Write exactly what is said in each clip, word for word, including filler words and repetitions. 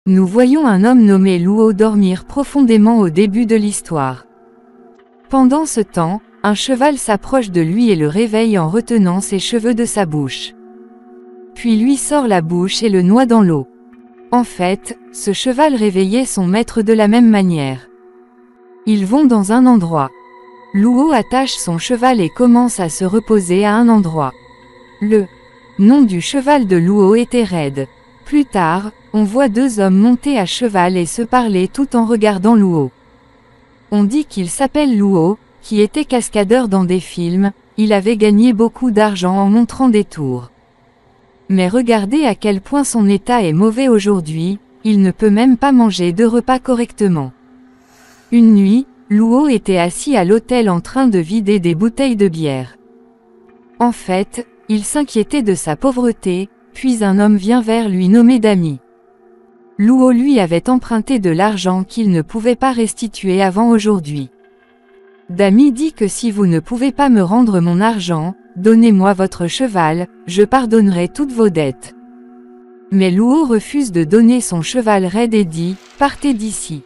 Nous voyons un homme nommé Luo dormir profondément au début de l'histoire. Pendant ce temps, un cheval s'approche de lui et le réveille en retenant ses cheveux de sa bouche. Puis lui sort la bouche et le noie dans l'eau. En fait, ce cheval réveillait son maître de la même manière. Ils vont dans un endroit. Luo attache son cheval et commence à se reposer à un endroit. Le nom du cheval de Luo était Red. Plus tard, on voit deux hommes monter à cheval et se parler tout en regardant Luo. On dit qu'il s'appelle Luo, qui était cascadeur dans des films, il avait gagné beaucoup d'argent en montrant des tours. Mais regardez à quel point son état est mauvais aujourd'hui, il ne peut même pas manger de repas correctement. Une nuit, Luo était assis à l'hôtel en train de vider des bouteilles de bière. En fait, il s'inquiétait de sa pauvreté, puis un homme vient vers lui nommé Dami. Luo lui avait emprunté de l'argent qu'il ne pouvait pas restituer avant aujourd'hui. Dami dit que si vous ne pouvez pas me rendre mon argent, donnez-moi votre cheval, je pardonnerai toutes vos dettes. Mais Luo refuse de donner son cheval Red et dit, partez d'ici.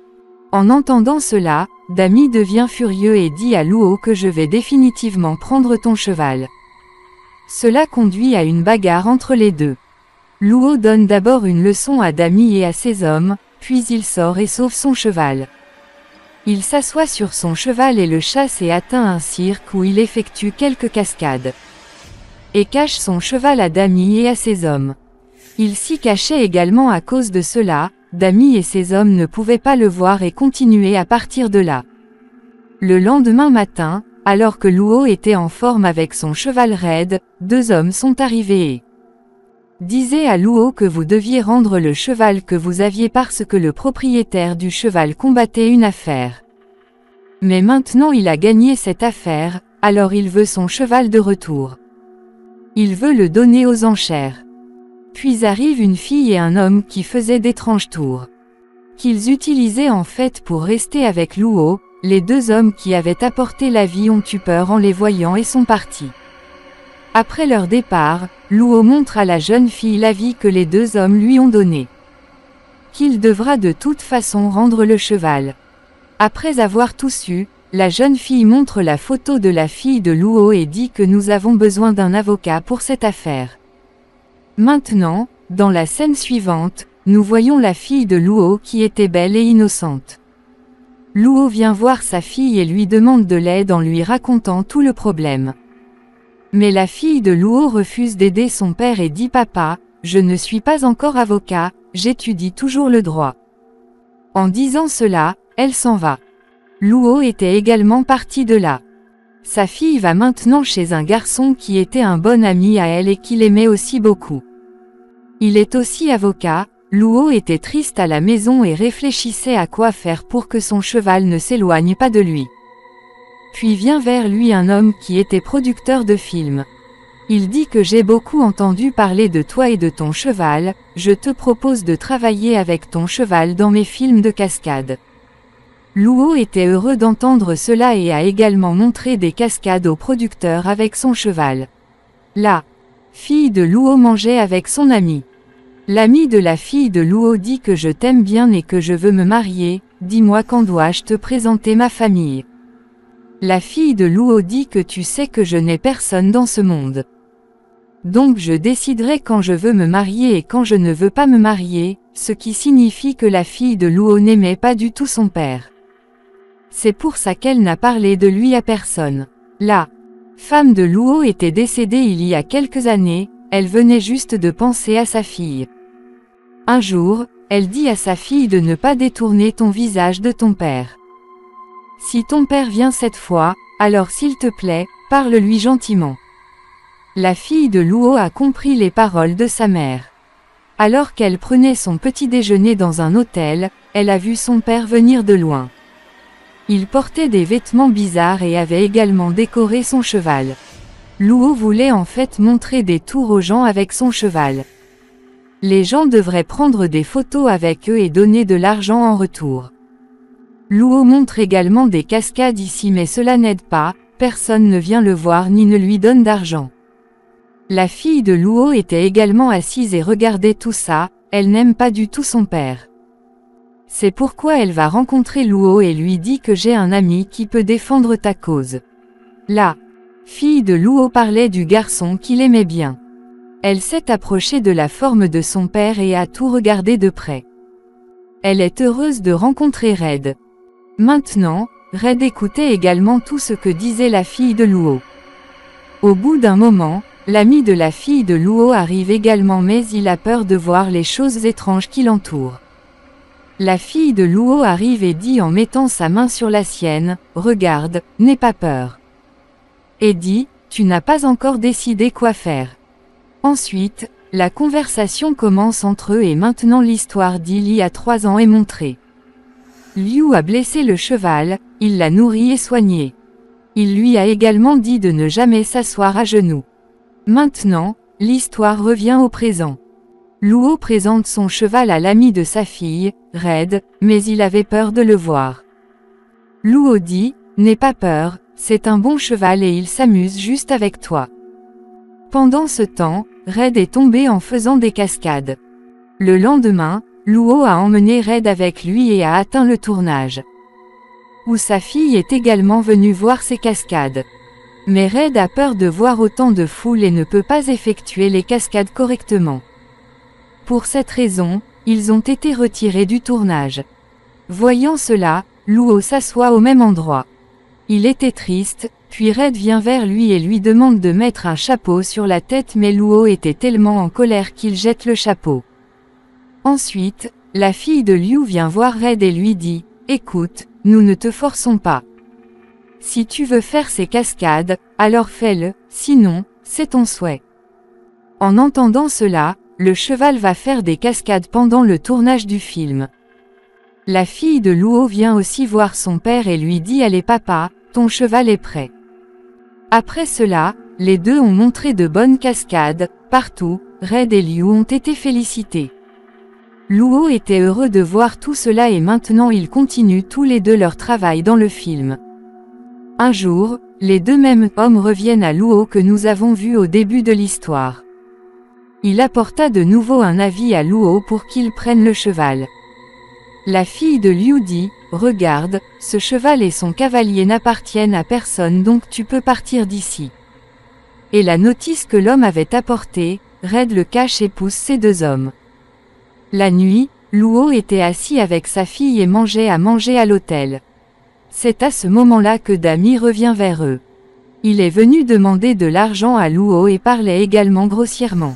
En entendant cela, Dami devient furieux et dit à Luo que je vais définitivement prendre ton cheval. Cela conduit à une bagarre entre les deux. Luo donne d'abord une leçon à Dami et à ses hommes, puis il sort et sauve son cheval. Il s'assoit sur son cheval et le chasse et atteint un cirque où il effectue quelques cascades. Et cache son cheval à Dami et à ses hommes. Il s'y cachait également à cause de cela, Dami et ses hommes ne pouvaient pas le voir et continuaient à partir de là. Le lendemain matin, alors que Luo était en forme avec son cheval Red, deux hommes sont arrivés et disaient à Luo que vous deviez rendre le cheval que vous aviez parce que le propriétaire du cheval combattait une affaire. Mais maintenant il a gagné cette affaire, alors il veut son cheval de retour. Il veut le donner aux enchères. Puis arrive une fille et un homme qui faisaient d'étranges tours. Qu'ils utilisaient en fait pour rester avec Luo, les deux hommes qui avaient apporté la vie ont eu peur en les voyant et sont partis. Après leur départ, Luo montre à la jeune fille la vie que les deux hommes lui ont donnée. Qu'il devra de toute façon rendre le cheval. Après avoir tout su, la jeune fille montre la photo de la fille de Luo et dit que nous avons besoin d'un avocat pour cette affaire. Maintenant, dans la scène suivante, nous voyons la fille de Luo qui était belle et innocente. Luo vient voir sa fille et lui demande de l'aide en lui racontant tout le problème. Mais la fille de Luo refuse d'aider son père et dit « Papa, je ne suis pas encore avocat, j'étudie toujours le droit. » En disant cela, elle s'en va. Luo était également parti de là. Sa fille va maintenant chez un garçon qui était un bon ami à elle et qu'il aimait aussi beaucoup. Il est aussi avocat. Luo était triste à la maison et réfléchissait à quoi faire pour que son cheval ne s'éloigne pas de lui. Puis vient vers lui un homme qui était producteur de films. Il dit que j'ai beaucoup entendu parler de toi et de ton cheval, je te propose de travailler avec ton cheval dans mes films de cascade. Luo était heureux d'entendre cela et a également montré des cascades au producteur avec son cheval. La fille de Luo mangeait avec son ami. L'ami de la fille de Luo dit que je t'aime bien et que je veux me marier, dis-moi quand dois-je te présenter ma famille. La fille de Luo dit que tu sais que je n'ai personne dans ce monde. Donc je déciderai quand je veux me marier et quand je ne veux pas me marier, ce qui signifie que la fille de Luo n'aimait pas du tout son père. C'est pour ça qu'elle n'a parlé de lui à personne. La femme de Luo était décédée il y a quelques années, elle venait juste de penser à sa fille. Un jour, elle dit à sa fille de ne pas détourner ton visage de ton père. Si ton père vient cette fois, alors s'il te plaît, parle-lui gentiment. La fille de Luo a compris les paroles de sa mère. Alors qu'elle prenait son petit déjeuner dans un hôtel, elle a vu son père venir de loin. Il portait des vêtements bizarres et avait également décoré son cheval. Luo voulait en fait montrer des tours aux gens avec son cheval. Les gens devraient prendre des photos avec eux et donner de l'argent en retour. Luo montre également des cascades ici mais cela n'aide pas, personne ne vient le voir ni ne lui donne d'argent. La fille de Luo était également assise et regardait tout ça, elle n'aime pas du tout son père. C'est pourquoi elle va rencontrer Luo et lui dit que j'ai un ami qui peut défendre ta cause. La fille de Luo parlait du garçon qu'il aimait bien. Elle s'est approchée de la forme de son père et a tout regardé de près. Elle est heureuse de rencontrer Red. Maintenant, Red écoutait également tout ce que disait la fille de Luo. Au bout d'un moment, l'ami de la fille de Luo arrive également mais il a peur de voir les choses étranges qui l'entourent. La fille de Luo arrive et dit en mettant sa main sur la sienne, « Regarde, n'aie pas peur. » Et dit, « Tu n'as pas encore décidé quoi faire. » Ensuite, la conversation commence entre eux et maintenant l'histoire d'il y a trois ans est montrée. Liu a blessé le cheval, il l'a nourri et soigné. Il lui a également dit de ne jamais s'asseoir à genoux. Maintenant, l'histoire revient au présent. Luo présente son cheval à l'ami de sa fille, Red, mais il avait peur de le voir. Luo dit, « N'aie pas peur, c'est un bon cheval et il s'amuse juste avec toi. » Pendant ce temps, Red est tombé en faisant des cascades. Le lendemain, Luo a emmené Red avec lui et a atteint le tournage. Où sa fille est également venue voir ces cascades. Mais Red a peur de voir autant de foule et ne peut pas effectuer les cascades correctement. Pour cette raison, ils ont été retirés du tournage. Voyant cela, Luo s'assoit au même endroit. Il était triste, puis Red vient vers lui et lui demande de mettre un chapeau sur la tête mais Luo était tellement en colère qu'il jette le chapeau. Ensuite, la fille de Liu vient voir Red et lui dit, « Écoute, nous ne te forçons pas. Si tu veux faire ces cascades, alors fais-le, sinon, c'est ton souhait. » En entendant cela, le cheval va faire des cascades pendant le tournage du film. La fille de Luo vient aussi voir son père et lui dit « Allez papa, ton cheval est prêt. » Après cela, les deux ont montré de bonnes cascades, partout, Red et Liu ont été félicités. Luo était heureux de voir tout cela et maintenant ils continuent tous les deux leur travail dans le film. Un jour, les deux mêmes hommes reviennent à Luo que nous avons vu au début de l'histoire. Il apporta de nouveau un avis à Luo pour qu'il prenne le cheval. La fille de Liu dit, « Regarde, ce cheval et son cavalier n'appartiennent à personne donc tu peux partir d'ici. » Et la notice que l'homme avait apportée, Red le cache et pousse ces deux hommes. La nuit, Luo était assis avec sa fille et mangeait à manger à l'hôtel. C'est à ce moment-là que Dami revient vers eux. Il est venu demander de l'argent à Luo et parlait également grossièrement.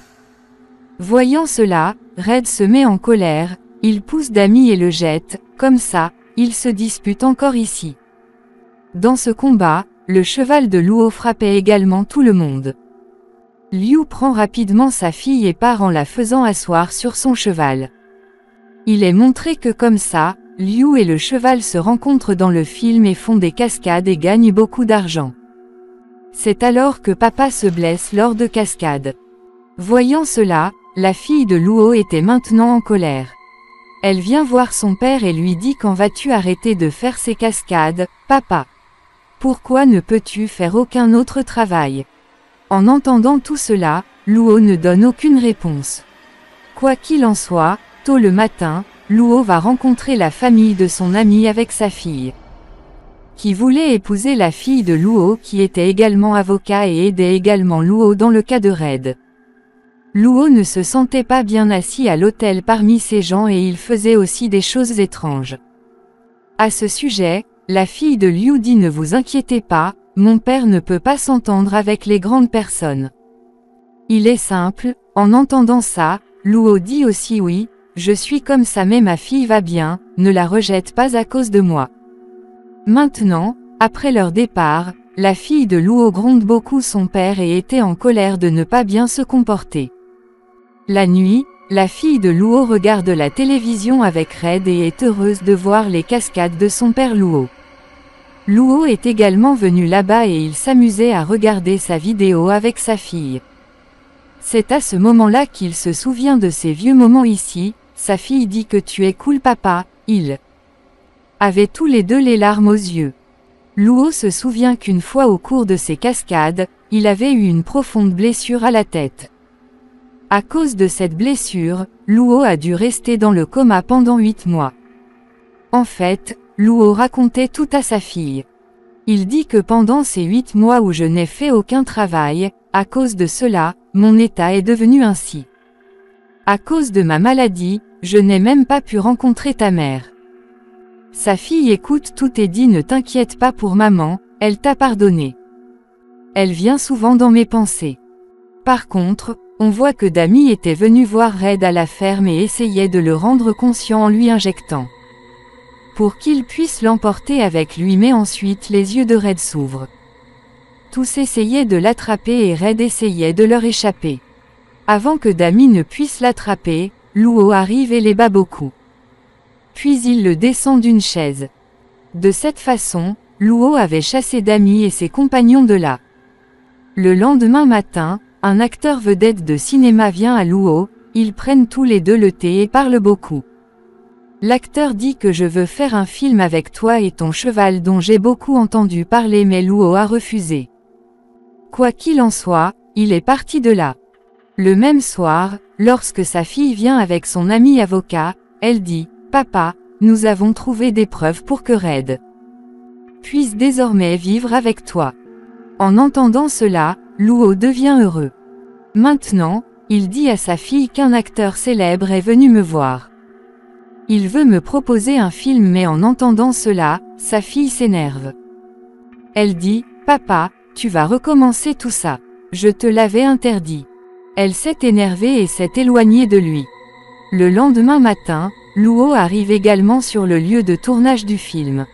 Voyant cela, Red se met en colère, il pousse Dami et le jette, comme ça, ils se disputent encore ici. Dans ce combat, le cheval de Luo frappait également tout le monde. Liu prend rapidement sa fille et part en la faisant asseoir sur son cheval. Il est montré que comme ça, Liu et le cheval se rencontrent dans le film et font des cascades et gagnent beaucoup d'argent. C'est alors que papa se blesse lors de cascades. Voyant cela, la fille de Luo était maintenant en colère. Elle vient voir son père et lui dit « Quand vas-tu arrêter de faire ces cascades, papa? Pourquoi ne peux-tu faire aucun autre travail ?» En entendant tout cela, Luo ne donne aucune réponse. Quoi qu'il en soit, tôt le matin, Luo va rencontrer la famille de son ami avec sa fille, qui voulait épouser la fille de Luo qui était également avocat et aidait également Luo dans le cas de Red. Luo ne se sentait pas bien assis à l'hôtel parmi ces gens et il faisait aussi des choses étranges. À ce sujet, la fille de Liu dit « Ne vous inquiétez pas, mon père ne peut pas s'entendre avec les grandes personnes. Il est simple. » En entendant ça, Luo dit aussi « Oui, je suis comme ça mais ma fille va bien, ne la rejette pas à cause de moi. » Maintenant, après leur départ, la fille de Luo gronde beaucoup son père et était en colère de ne pas bien se comporter. La nuit, la fille de Luo regarde la télévision avec Red et est heureuse de voir les cascades de son père Luo. Luo est également venu là-bas et il s'amusait à regarder sa vidéo avec sa fille. C'est à ce moment-là qu'il se souvient de ces vieux moments ici. Sa fille dit que tu es cool papa, ils avaient tous les deux les larmes aux yeux. Luo se souvient qu'une fois au cours de ces cascades, il avait eu une profonde blessure à la tête. À cause de cette blessure, Luo a dû rester dans le coma pendant huit mois. En fait, Luo racontait tout à sa fille. Il dit que pendant ces huit mois où je n'ai fait aucun travail, à cause de cela, mon état est devenu ainsi. À cause de ma maladie, je n'ai même pas pu rencontrer ta mère. Sa fille écoute tout et dit ne t'inquiète pas pour maman, elle t'a pardonné. Elle vient souvent dans mes pensées. Par contre, on voit que Dami était venu voir Red à la ferme et essayait de le rendre conscient en lui injectant. Pour qu'il puisse l'emporter avec lui, mais ensuite les yeux de Red s'ouvrent. Tous essayaient de l'attraper et Red essayait de leur échapper. Avant que Dami ne puisse l'attraper, Luo arrive et les bat beaucoup. Puis il le descend d'une chaise. De cette façon, Luo avait chassé Dami et ses compagnons de là. Le lendemain matin, un acteur vedette de cinéma vient à Luo, ils prennent tous les deux le thé et parlent beaucoup. L'acteur dit que je veux faire un film avec toi et ton cheval dont j'ai beaucoup entendu parler, mais Luo a refusé. Quoi qu'il en soit, il est parti de là. Le même soir, lorsque sa fille vient avec son ami avocat, elle dit « Papa, nous avons trouvé des preuves pour que Red puisse désormais vivre avec toi. » En entendant cela, Luo devient heureux. Maintenant, il dit à sa fille qu'un acteur célèbre est venu me voir. Il veut me proposer un film, mais en entendant cela, sa fille s'énerve. Elle dit « Papa, tu vas recommencer tout ça. Je te l'avais interdit. » Elle s'est énervée et s'est éloignée de lui. Le lendemain matin, Luo arrive également sur le lieu de tournage du film.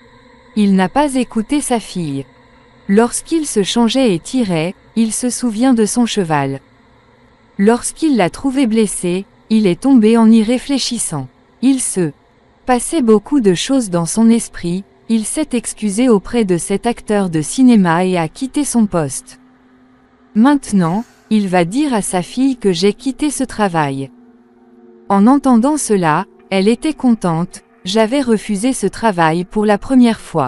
Il n'a pas écouté sa fille. Lorsqu'il se changeait et tirait, il se souvient de son cheval. Lorsqu'il l'a trouvé blessé, il est tombé en y réfléchissant. Il se passait beaucoup de choses dans son esprit, il s'est excusé auprès de cet acteur de cinéma et a quitté son poste. Maintenant, il va dire à sa fille que j'ai quitté ce travail. En entendant cela, elle était contente, j'avais refusé ce travail pour la première fois.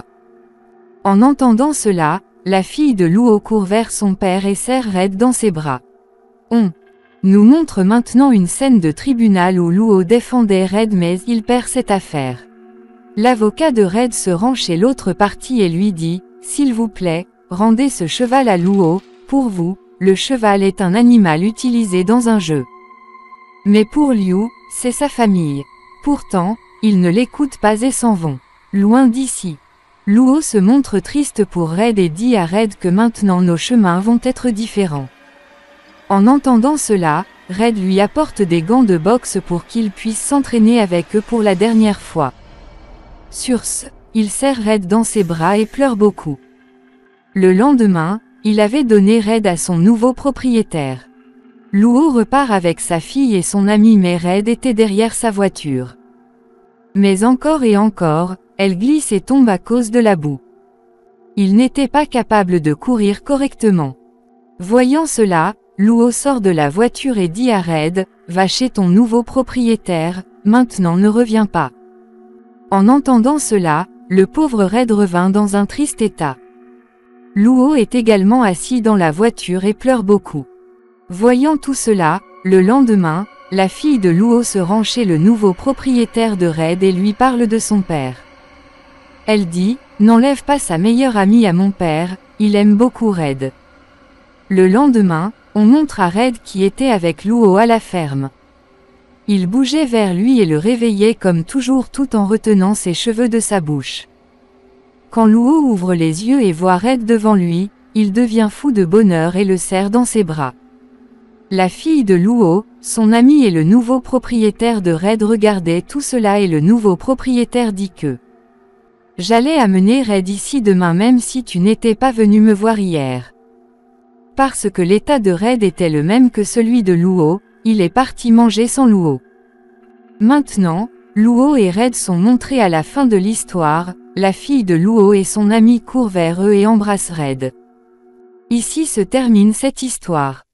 En entendant cela, la fille de Luo court vers son père et serre Red dans ses bras. On nous montre maintenant une scène de tribunal où Luo défendait Red, mais il perd cette affaire. L'avocat de Red se rend chez l'autre partie et lui dit « S'il vous plaît, rendez ce cheval à Luo, pour vous, le cheval est un animal utilisé dans un jeu. Mais pour Liu, c'est sa famille. Pourtant, ils ne l'écoutent pas et s'en vont. Loin d'ici. » Luo se montre triste pour Red et dit à Red que maintenant nos chemins vont être différents. En entendant cela, Red lui apporte des gants de boxe pour qu'il puisse s'entraîner avec eux pour la dernière fois. Sur ce, il serre Red dans ses bras et pleure beaucoup. Le lendemain, il avait donné Red à son nouveau propriétaire. Luo repart avec sa fille et son ami, mais Red était derrière sa voiture. Mais encore et encore, elle glisse et tombe à cause de la boue. Il n'était pas capable de courir correctement. Voyant cela, Luo sort de la voiture et dit à Red, « Va chez ton nouveau propriétaire, maintenant ne reviens pas. » En entendant cela, le pauvre Red revint dans un triste état. Luo est également assis dans la voiture et pleure beaucoup. Voyant tout cela, le lendemain, la fille de Luo se rend chez le nouveau propriétaire de Red et lui parle de son père. Elle dit, « N'enlève pas sa meilleure amie à mon père, il aime beaucoup Red. » Le lendemain, on montre à Red qui était avec Luo à la ferme. Il bougeait vers lui et le réveillait comme toujours tout en retenant ses cheveux de sa bouche. Quand Luo ouvre les yeux et voit Red devant lui, il devient fou de bonheur et le serre dans ses bras. La fille de Luo, son ami et le nouveau propriétaire de Red regardaient tout cela et le nouveau propriétaire dit que « J'allais amener Red ici demain même si tu n'étais pas venu me voir hier. » Parce que l'état de Red était le même que celui de Luo, il est parti manger sans Luo. Maintenant, Luo et Red sont montrés à la fin de l'histoire, la fille de Luo et son ami courent vers eux et embrassent Red. Ici se termine cette histoire.